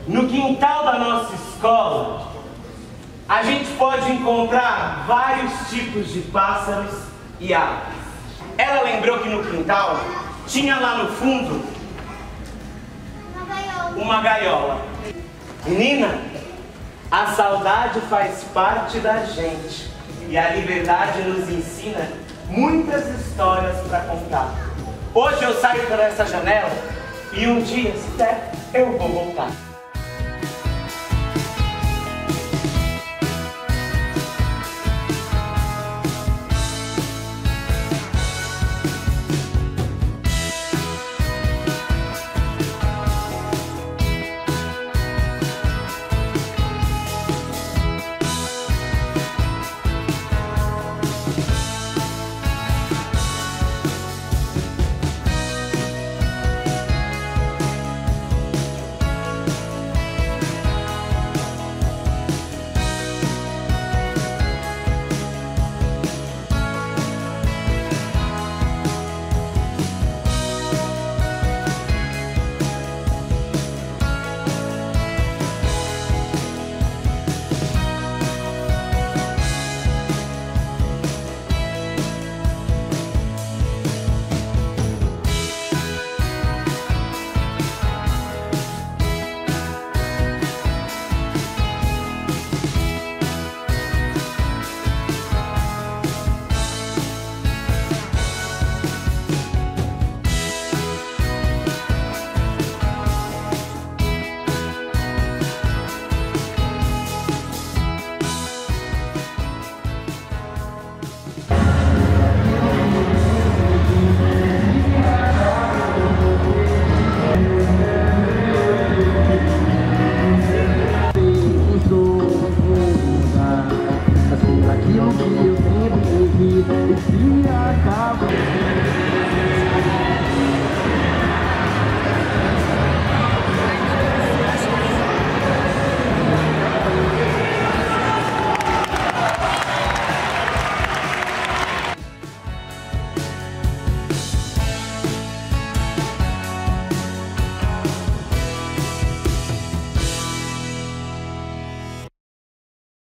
No quintal da nossa escola, a gente pode encontrar vários tipos de pássaros e aves. Ela lembrou que no quintal tinha lá no fundo uma gaiola. Menina, a saudade faz parte da gente e a liberdade nos ensina muitas histórias para contar. Hoje eu saio por essa janela e um dia, se der, eu vou voltar.